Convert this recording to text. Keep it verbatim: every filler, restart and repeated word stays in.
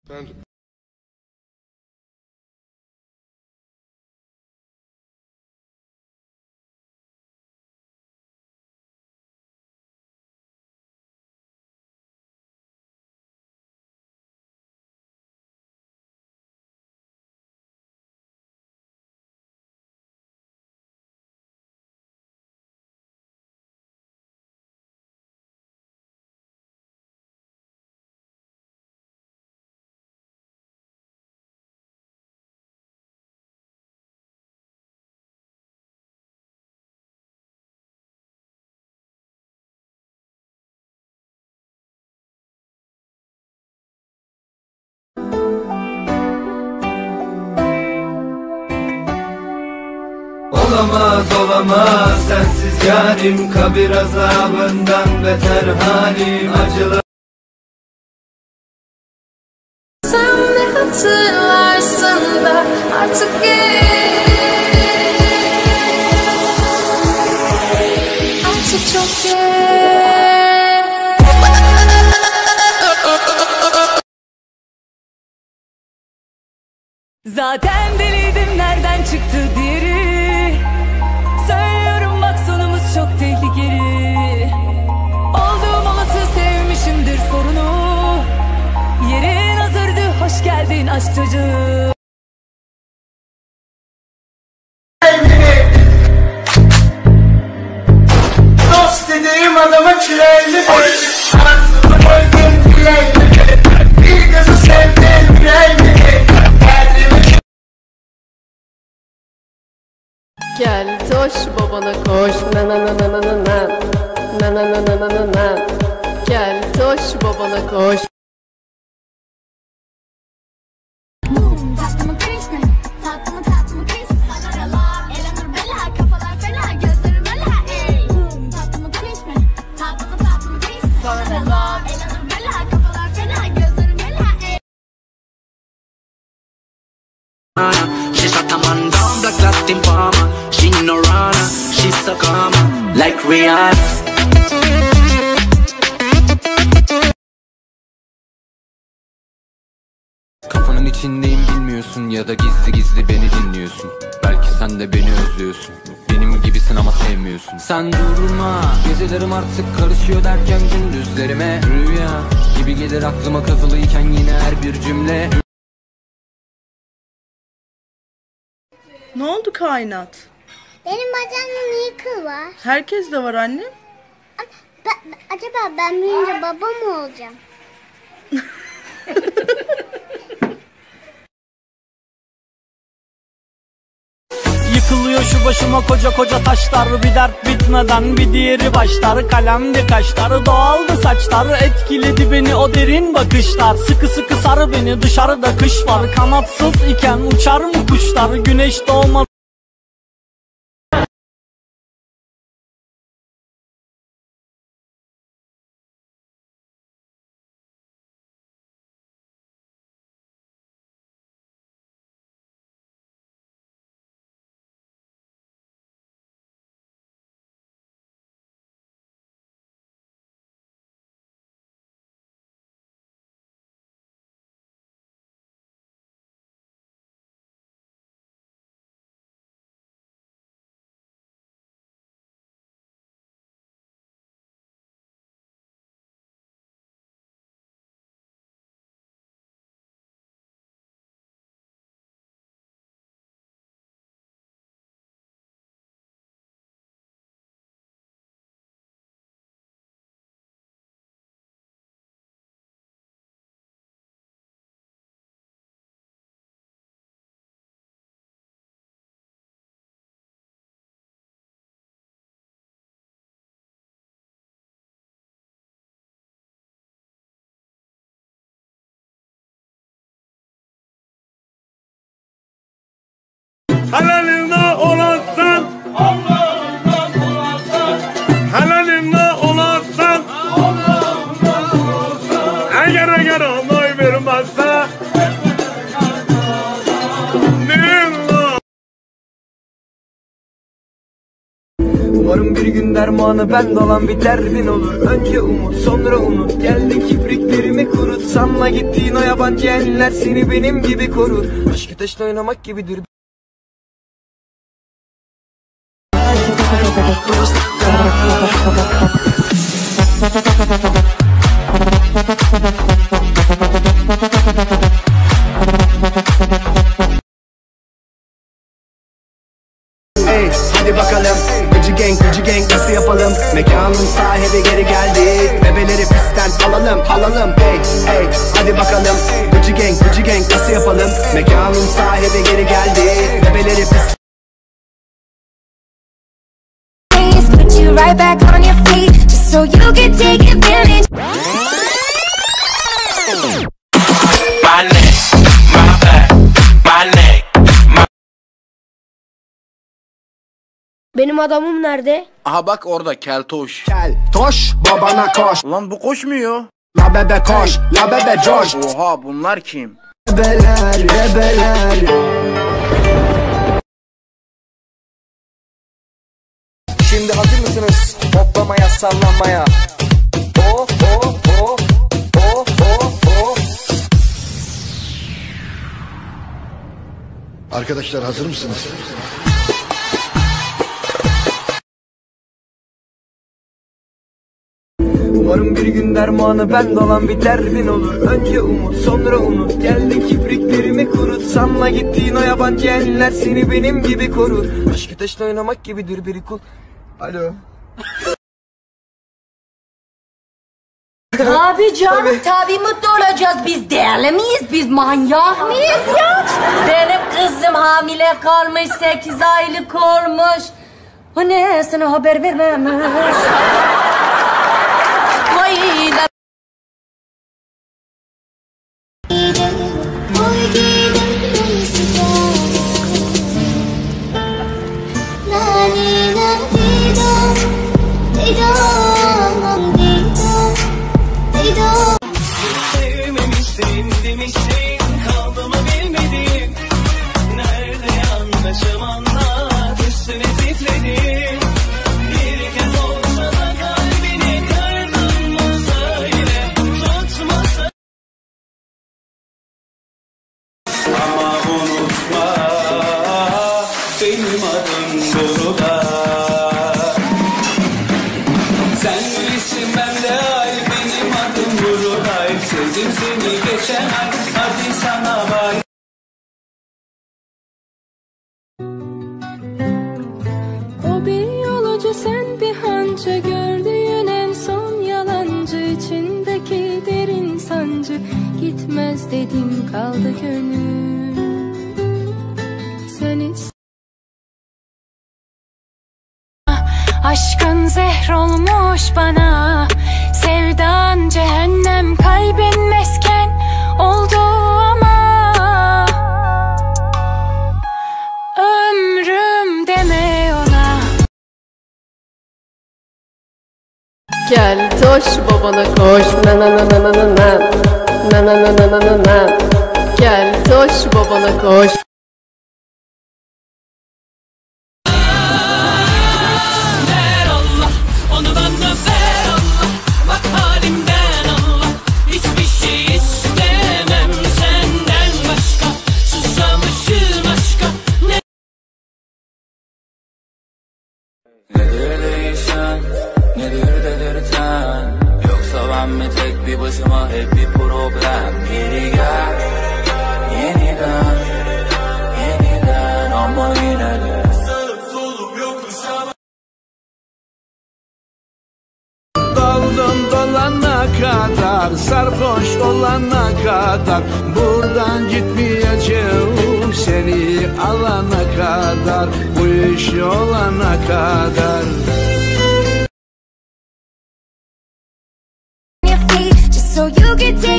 Bence. Olamaz olamaz sensiz yarim, kabir azabından beter halim acılı. Sen ne hatırlarsın da artık geç, artık çok geç. Zaten deliydim, nereden çıktı diğeri? Söylüyorum bak, sonumuz çok tehlikeli. Olduğum olası sevmişimdir sorunu. Yerin hazırdı, hoş geldin aşk çocuğu. Dost dediğim adama kiraylı anasını koydum kiraylı. Bir kızı sevdim kiraylı. Gel toş babana koş na na na na na na na na na na na na na. Gel toş babana koş. Tatlımı karışma, tatlımı tatlımı karışma. Elanur bela, kafalar fena, gözlerim öyle ey. Tatlımı karışma, tatlımı tatlımı karışma. Elanur bela, kafalar fena, gözlerim öyle ey. She shot a man down, black Latin farmer. She no runner, she's so calm, like Rihanna. Kafanın içindeyim bilmiyorsun, ya da gizli gizli beni dinliyorsun. Belki sen de beni özlüyorsun, benim gibisin ama sevmiyorsun. Sen durma, gecelerim artık karışıyor derken gündüzlerime. Rüya gibi gelir aklıma kazılıyken yine her bir cümle. Ne oldu kainat? Benim bacağımda niye kıl var? Herkes de var anne. Ben, acaba ben büyüyünce baba mı olacağım? Yıkılıyor şu başıma koca koca taşlar. Bir dert bitmeden bir diğeri başlar. Kalemdi kaşlar, doğaldı saçlar. Etkiledi beni o derin bakışlar. Sıkı sıkı sar beni, dışarıda kış var. Kanatsız iken uçar mı kuşlar? Güneş doğmadı. Helalinde olasın, Allah'ından olasın. Helalinde olasın, Allah'ından olasın. Eğer eğer onay vermezse Umarım bir gün dermanı ben dolan bir derdin olur. Önce umut sonra unut, geldin kipriklerimi kurut. Sanma gittiğin o yabancı eller seni benim gibi korur. Aşk ateşle oynamak gibidir. Hey, hadi bakalım Gıcı gang, gıcı gang nasıl yapalım? Mekanın sahibi geri geldi. Bebeleri pistten alalım, alalım. Hey, hey, hadi bakalım Gıcı gang, gıcı gang nasıl yapalım? Mekanın sahibi geri geldi. Bebeleri pistten Put you right back on your feet, just so you can take advantage. My neck, my back, my neck, my... Benim adamım nerede? Aha bak orada keltoş. Keltoş babana koş. Lan bu koşmuyor. La bebe koş, la bebe coş. Oha bunlar kim? Bebeler, bebeler. Şimdi hazır mısınız hoplamaya sallanmaya? Oh oh oh oh oh oh. Arkadaşlar hazır mısınız? Umarım bir gün dermanı ben dolan bir derdin olur. Önce umut sonra unut, geldin kipriklerimi kurut. Sanma gittiğin o yabancı eller seni benim gibi korur. Aşk ateşle oynamak gibidir bir kul. Alo. Tabii canım, tabii. tabii mutlu olacağız. Biz değerli miyiz? Biz manyak mıyız ya? Benim kızım hamile kalmış, sekiz aylık olmuş. O ne, sana haber vermemiş. Vay la... Sevmemişsin demişsin, kaldı mı bilmedim. Nerede yanlışım anlat, üstüne titredim. Bir kez olsa da kalbini kırdın mı söyle, tutmasa. Ama unutma, benim adım burada. Sen bilirsin ben de ay, benim adım burada. Sevdim seni geçen ay, hadi sana bay. O bir yolcu, sen bir hancı, gördüğün en son yalancı. İçindeki derin sancı, gitmez dedim kaldı gönül. Sen ist- Aşkın zehr olmuş bana, sevdan cehennem, kalbin mesken oldu ama ömrüm deme ona. Gel toş babana koş, na na na na na na na na na na na na na. Gel toş babana koş. Nedir değişen, nedir delirten? Yoksa ben mi tek bir başıma hep bir problem? Geri gel, yeniden, yeniden ama yine de sarıp solup yokuşa. Daldım dolana kadar, sarhoş olana kadar, buradan gitmeyeceğim seni alana kadar, bu iş olana kadar. So you can take